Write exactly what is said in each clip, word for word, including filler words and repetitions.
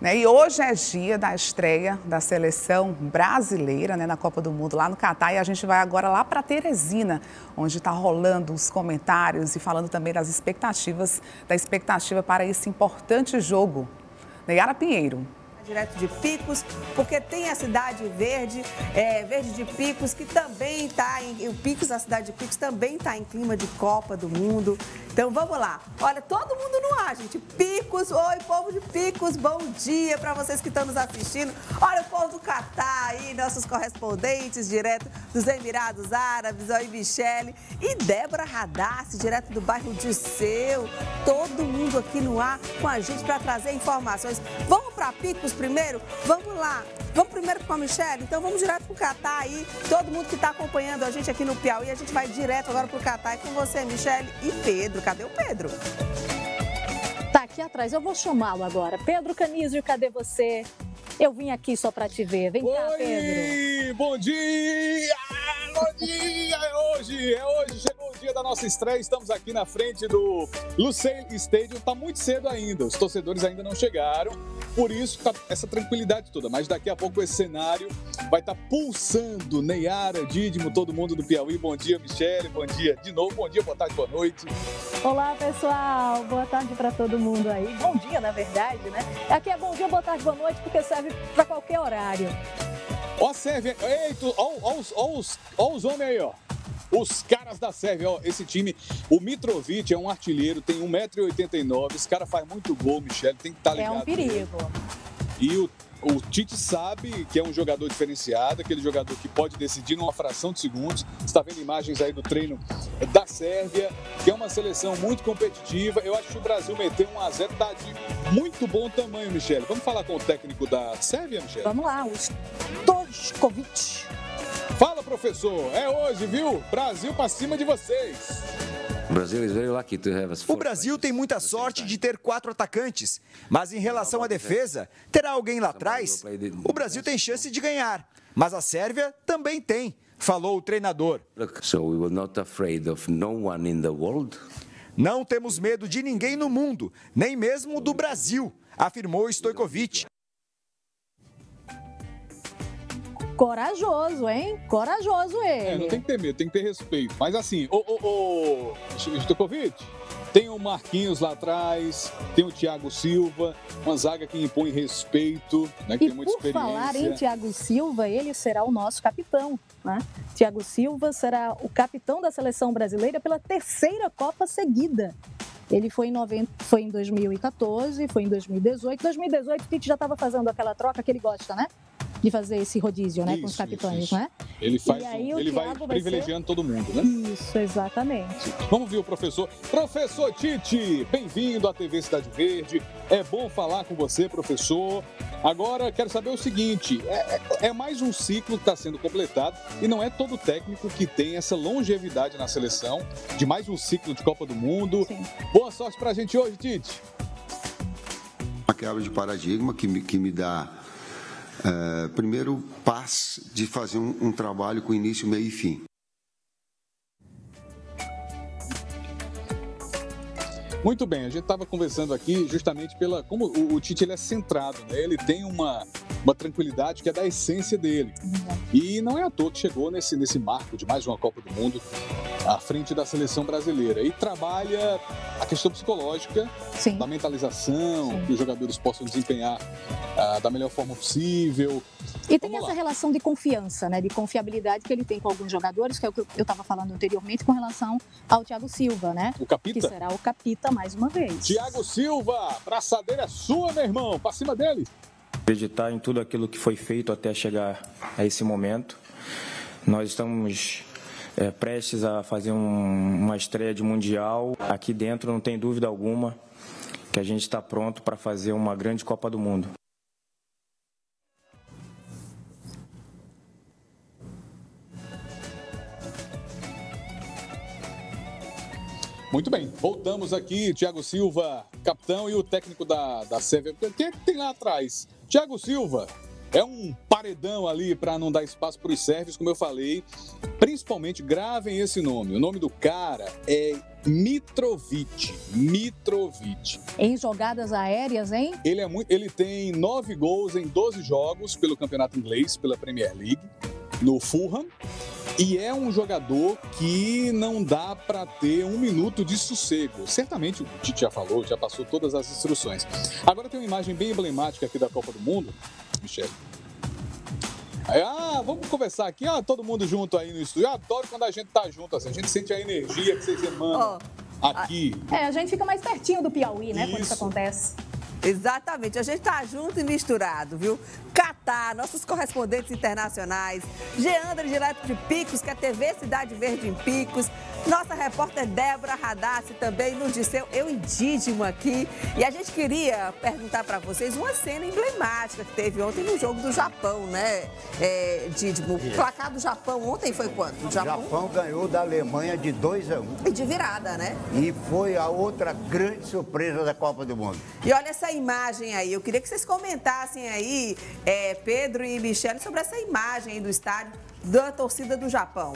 Né? E hoje é dia da estreia da seleção brasileira, né, na Copa do Mundo lá no Catar, e a gente vai agora lá para Teresina, onde está rolando os comentários e falando também das expectativas, da expectativa para esse importante jogo. Neyara Pinheiro. Direto de Picos, porque tem a cidade verde, é, verde de Picos, que também está em... O Picos, a cidade de Picos, também está em clima de Copa do Mundo. Então vamos lá. Olha, todo mundo no ar, gente. Picos, oi, povo de Picos, bom dia para vocês que estão nos assistindo. Olha o povo do Catar aí, nossos correspondentes direto dos Emirados Árabes, oi, Michele e Débora Radassi, direto do bairro de Seu. Todo mundo aqui no ar com a gente para trazer informações. Vamos para Picos primeiro? Vamos lá. Vamos primeiro com a Michele? Então vamos direto para o Catar aí. Todo mundo que está acompanhando a gente aqui no Piauí, a gente vai direto agora para o Catar. É com você, Michele e Pedro. Cadê o Pedro? Tá aqui atrás, eu vou chamá-lo agora. Pedro Canísio, cadê você? Eu vim aqui só para te ver. Vem Oi, cá, Pedro. Bom dia! Bom dia! É hoje, é hoje. Chegou o dia da nossa estreia. Estamos aqui na frente do Lusail Stadium. Está muito cedo ainda. Os torcedores ainda não chegaram. Por isso, tá essa tranquilidade toda. Mas daqui a pouco esse cenário vai estar tá pulsando. Neyara, Dídimo, todo mundo do Piauí. Bom dia, Michele. Bom dia de novo. Bom dia, boa tarde, boa noite. Olá, pessoal. Boa tarde para todo mundo aí. Bom dia, na verdade, né? Aqui é bom dia, boa tarde, boa noite, porque serve para qualquer horário. Ó a Sérvia. Eita, ó, ó, os, ó, os, ó os homens aí, ó. Os caras da Sérvia, ó, esse time, o Mitrovic é um artilheiro, tem um metro e oitenta e nove, esse cara faz muito gol, Michele, tem que estar ligado. É um perigo. E o, o Tite sabe que é um jogador diferenciado, aquele jogador que pode decidir numa fração de segundos. Você está vendo imagens aí do treino da Sérvia, que é uma seleção muito competitiva. Eu acho que o Brasil meter um a zero tá de muito bom tamanho, Michele. Vamos falar com o técnico da Sérvia, Michele? Vamos lá, o Stojkovic. Fala, professor. É hoje, viu? Brasil pra cima de vocês. O Brasil tem muita sorte de ter quatro atacantes, mas em relação à defesa, terá alguém lá atrás? O Brasil tem chance de ganhar, mas a Sérvia também tem, falou o treinador. Não temos medo de ninguém no mundo, nem mesmo do Brasil, afirmou Stojkovic. Corajoso, hein? Corajoso ele. É, não tem que ter medo, tem que ter respeito. Mas assim, o, o, o Stojkovic, tem o Marquinhos lá atrás, tem o Thiago Silva, uma zaga que impõe respeito, né, que e tem muita por experiência. Falar em Thiago Silva, ele será o nosso capitão, né? Thiago Silva será o capitão da seleção brasileira pela terceira Copa seguida. Ele foi em, noventa, foi em dois mil e quatorze, foi em dois mil e dezoito. dois mil e dezoito, o Tite já estava fazendo aquela troca que ele gosta, né? De fazer esse rodízio, né? Isso, com os capitães, isso, isso. né? Ele, faz um, ele vai privilegiando ser... todo mundo, né? Isso, exatamente. Vamos ver o professor. Professor Tite, bem-vindo à T V Cidade Verde. É bom falar com você, professor. Agora, quero saber o seguinte, é, é mais um ciclo que está sendo completado e não é todo técnico que tem essa longevidade na seleção de mais um ciclo de Copa do Mundo. Sim. Boa sorte pra gente hoje, Tite. Uma quebra de paradigma que me, que me dá... Uh, primeiro, paz de fazer um, um trabalho com início, meio e fim. Muito bem, a gente estava conversando aqui justamente pela como o, o Tite ele é centrado, né? Ele tem uma, uma tranquilidade que é da essência dele. Uhum. E não é à toa que chegou nesse, nesse marco de mais uma Copa do Mundo à frente da seleção brasileira. E trabalha a questão psicológica, Sim. da mentalização, Sim. que os jogadores possam desempenhar uh, da melhor forma possível. E tem Vamos essa lá. relação de confiança, né, de confiabilidade que ele tem com alguns jogadores, que é o que eu estava falando anteriormente com relação ao Thiago Silva, né? O capita? Que será o capita mais uma vez. Thiago Silva, braçadeira é sua, meu irmão, pra cima dele. Acreditar em tudo aquilo que foi feito até chegar a esse momento. Nós estamos é, prestes a fazer um, uma estreia de Mundial. Aqui dentro não tem dúvida alguma que a gente está pronto para fazer uma grande Copa do Mundo. Muito bem, voltamos aqui, Thiago Silva, capitão, e o técnico da, da Sérvia. Quem é que tem lá atrás? Thiago Silva é um pai paredão ali para não dar espaço para os sérvios, como eu falei. Principalmente, gravem esse nome. O nome do cara é Mitrovic. Mitrovic. Em jogadas aéreas, hein? Ele, é muito, ele tem nove gols em doze jogos pelo campeonato inglês, pela Premier League, no Fulham. E é um jogador que não dá para ter um minuto de sossego. Certamente o Tite já falou, já passou todas as instruções. Agora tem uma imagem bem emblemática aqui da Copa do Mundo, Michele. Ah, vamos conversar aqui, ah, todo mundo junto aí no estúdio. Eu adoro quando a gente tá junto, assim, a gente sente a energia que vocês emanam oh, aqui. É, a gente fica mais pertinho do Piauí, né, isso. Quando isso acontece. Exatamente, a gente tá junto e misturado, viu? Catar, nossos correspondentes internacionais, Geandra direto de Picos, que é a T V Cidade Verde em Picos, nossa repórter Débora Radassi também nos disseu, eu em Dídimo aqui. E a gente queria perguntar para vocês uma cena emblemática que teve ontem no jogo do Japão, né, é, Dídimo? O placar do Japão ontem foi quanto? O Japão? Japão ganhou da Alemanha de dois a um. E de virada, né? E foi a outra grande surpresa da Copa do Mundo. E olha essa imagem aí, eu queria que vocês comentassem aí, é, Pedro e Michele, sobre essa imagem aí do estádio da torcida do Japão.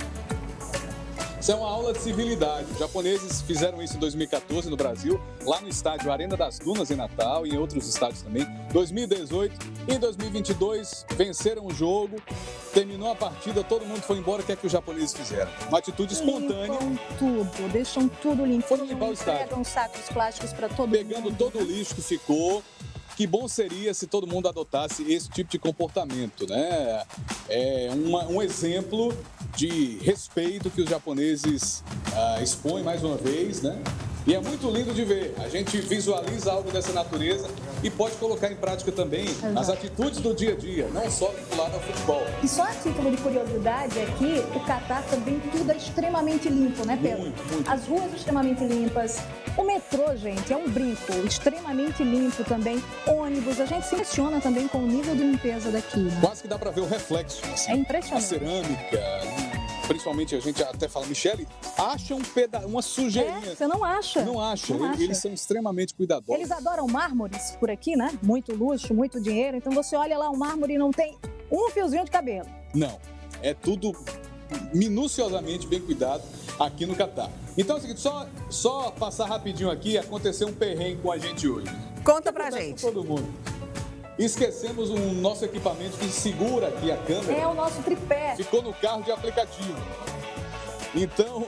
Isso é uma aula de civilidade. Os japoneses fizeram isso em dois mil e quatorze no Brasil, lá no estádio Arena das Dunas em Natal e em outros estádios também. dois mil e dezoito e em dois mil e vinte e dois venceram o jogo, terminou a partida, todo mundo foi embora. O que é que os japoneses fizeram? Uma atitude espontânea. Limpam tudo, deixam tudo limpo. Foram limpar o estádio. Pegam sacos plásticos para todo Pegando mundo. todo o lixo que ficou. Que bom seria se todo mundo adotasse esse tipo de comportamento, né? É uma, um exemplo de respeito que os japoneses ah, expõem mais uma vez, né? E é muito lindo de ver. A gente visualiza algo dessa natureza e pode colocar em prática também Exato. As atitudes do dia a dia, não só vinculado ao futebol. E só a título de curiosidade é que o Catar também tudo é extremamente limpo, né, Pedro? Muito, muito. As ruas extremamente limpas. O metrô, gente, é um brinco, extremamente limpo também. Ônibus, a gente se impressiona também com o nível de limpeza daqui, né? Quase que dá para ver o reflexo. Assim, é impressionante. A cerâmica, principalmente a gente até fala, Michele, acha um peda uma sujeirinha. É, você não acha. Não acha. Não eles, acha. são extremamente cuidadosos. Eles adoram mármores por aqui, né? Muito luxo, muito dinheiro. Então você olha lá o mármore e não tem um fiozinho de cabelo. Não. É tudo minuciosamente bem cuidado aqui no Catar. Então é o seguinte, só, só passar rapidinho aqui, aconteceu um perrengue com a gente hoje. Conta pra gente. Com todo mundo. Esquecemos o nosso equipamento que segura aqui a câmera. É o nosso tripé. Ficou no carro de aplicativo. Então,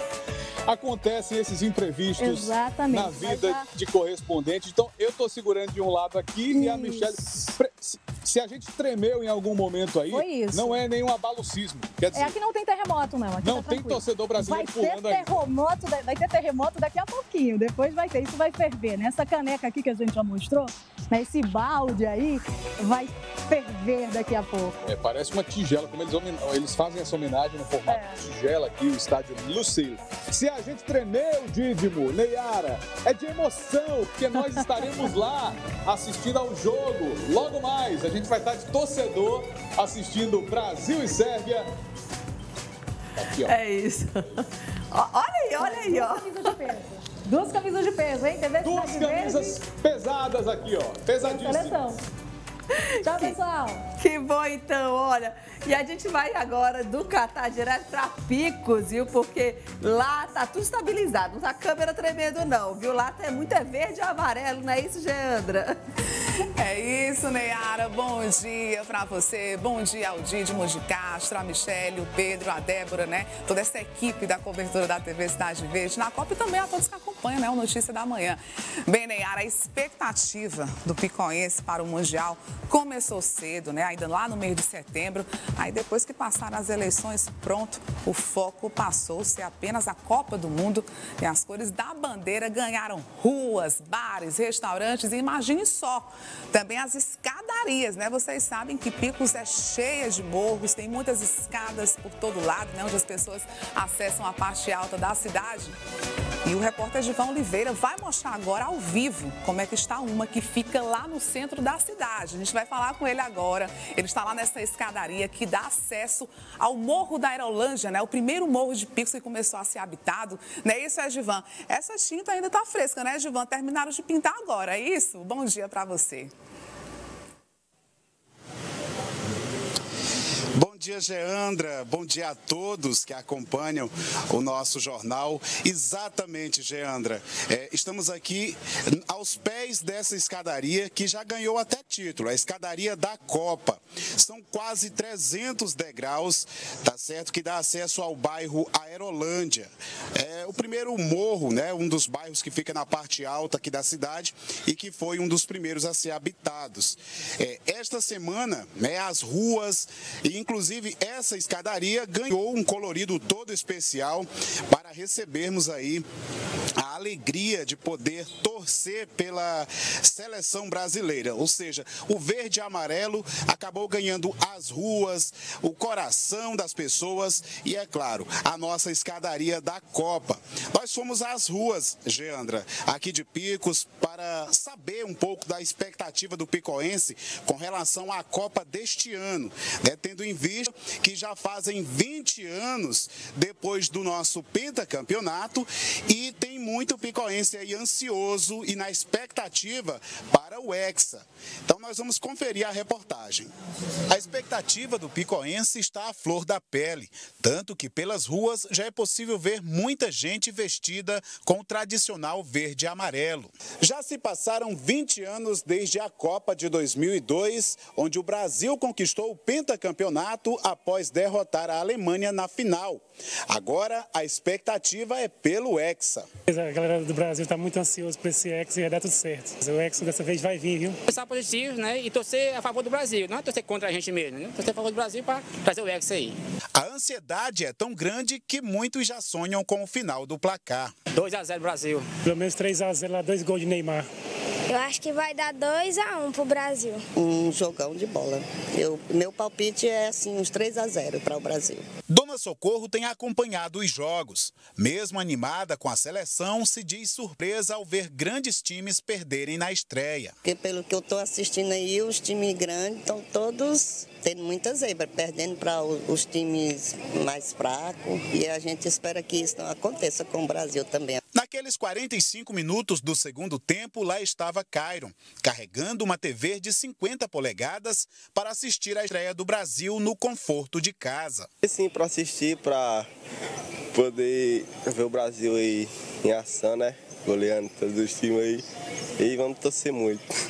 acontecem esses imprevistos Exatamente. na vida já... de correspondente. Então, eu estou segurando de um lado aqui Isso. e a Michele... Se a gente tremeu em algum momento aí, não é nenhum abalo sísmico. Quer dizer, é, aqui não tem terremoto, não. Aqui não tá tem torcedor brasileiro vai pulando ter terremoto, aí. Vai ter terremoto daqui a pouquinho. Depois vai ter, isso vai ferver, né? Essa caneca aqui que a gente já mostrou, né? Esse balde aí, vai ferver daqui a pouco. É, parece uma tigela, como eles, eles fazem essa homenagem no formato é. de tigela aqui, o estádio Lusail. Se a gente tremeu, Dídimo, Neyara, é de emoção, porque nós estaremos lá assistindo ao jogo. Logo mais, a gente vai estar de torcedor assistindo Brasil e Sérvia. Aqui, ó. É isso. Olha aí, olha aí, ó. Duas camisas de peso, hein? T V Duas camisas pesadas aqui, ó. Pesadíssimas. Tchau, pessoal. Que bom, então, olha. E a gente vai agora do Catar direto para Picos, viu? Porque lá tá tudo estabilizado, não tá a câmera tremendo não, viu? Lá é muito é verde e amarelo, não é isso, Geandra? É isso, Neyara. Bom dia para você. Bom dia ao Dídimo de Castro, a Michele, o Pedro, a Débora, né? Toda essa equipe da cobertura da T V Cidade Verde na Copa e também a todos que acompanham, né? O Notícia da Manhã. Bem, Neyara, a expectativa do picoense para o Mundial começou cedo, né? Ainda lá no mês de setembro. Aí depois que passaram as eleições, pronto, o foco passou a ser apenas a Copa do Mundo e as cores da bandeira ganharam ruas, bares, restaurantes e imagine só, também as escadarias, né? Vocês sabem que Picos é cheia de morros, tem muitas escadas por todo lado, né? Onde as pessoas acessam a parte alta da cidade. E o repórter Givão Oliveira vai mostrar agora ao vivo como é que está uma que fica lá no centro da cidade. A gente vai falar com ele agora. Ele está lá nessa escadaria que dá acesso ao Morro da Aerolândia, né? O primeiro morro de Picos que começou a ser habitado. Não é isso, é, Givan? Essa tinta ainda está fresca, né, Givan? Terminaram de pintar agora, é isso? Bom dia para você. dia, Geandra. Bom dia a todos que acompanham o nosso jornal. Exatamente, Geandra. É, estamos aqui aos pés dessa escadaria que já ganhou até título, a escadaria da Copa. São quase trezentos degraus, tá certo, que dá acesso ao bairro Aerolândia. É o primeiro morro, né, um dos bairros que fica na parte alta aqui da cidade e que foi um dos primeiros a ser habitados. É, esta semana, né, as ruas e inclusive essa escadaria ganhou um colorido todo especial para recebermos aí a alegria de poder torcer pela seleção brasileira, ou seja, o verde e amarelo acabou ganhando as ruas, o coração das pessoas e, é claro, a nossa escadaria da Copa. Nós fomos às ruas, Geandra, aqui de Picos, para saber um pouco da expectativa do picoense com relação à Copa deste ano, né, tendo em vista que já fazem vinte anos depois do nosso pentacampeonato e tem muito picoense aí ansioso e na expectativa para o Hexa. Então nós vamos conferir a reportagem. A expectativa do picoense está à flor da pele, tanto que pelas ruas já é possível ver muita gente vestida com o tradicional verde e amarelo. Já se passaram vinte anos desde a Copa de dois mil e dois, onde o Brasil conquistou o pentacampeonato após derrotar a Alemanha na final. Agora a expectativa é pelo Hexa. A galera do Brasil está muito ansiosa por esse Hexa e vai dar tudo certo. O Hexa dessa vez vai vir, viu? Pensar positivo, né? E torcer a favor do Brasil, não é torcer contra a gente mesmo, né? Torcer a favor do Brasil para trazer o Hexa aí. A ansiedade é tão grande que muitos já sonham com o final do placar. dois a zero Brasil. Pelo menos três a zero lá, dois gols de Neymar. Eu acho que vai dar dois a um pro Brasil. Um jogão de bola. Eu, meu palpite é assim, uns três a zero para o Brasil. Dona Socorro tem acompanhado os jogos. Mesmo animada com a seleção, se diz surpresa ao ver grandes times perderem na estreia. Porque pelo que eu estou assistindo aí, os times grandes estão todos tendo muita zebra, perdendo para os times mais fracos. E a gente espera que isso não aconteça com o Brasil também. Naqueles quarenta e cinco minutos do segundo tempo, lá estava Cairon, carregando uma T V de cinquenta polegadas para assistir a estreia do Brasil no conforto de casa. Sim, para assistir, para poder ver o Brasil aí em ação, né? Goleando todos os times aí. E vamos torcer muito.